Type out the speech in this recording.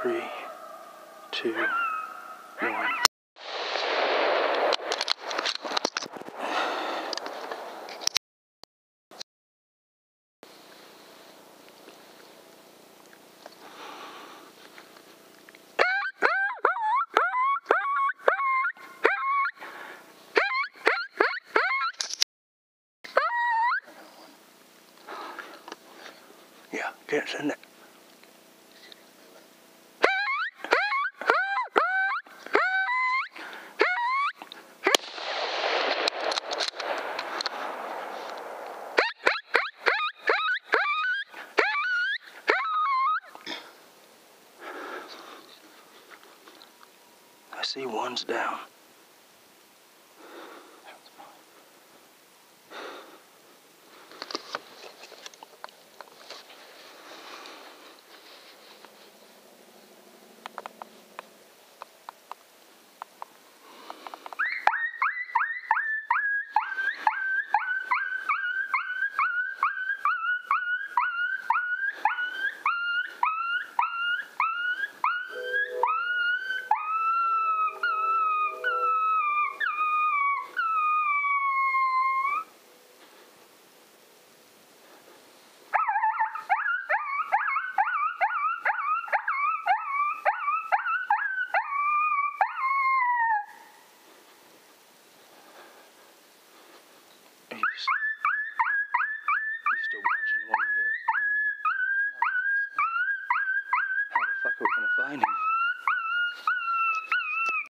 3, 2, 1. Yeah, can't send it. I see one's down. You still watching the one you hit? How the fuck are we gonna find him?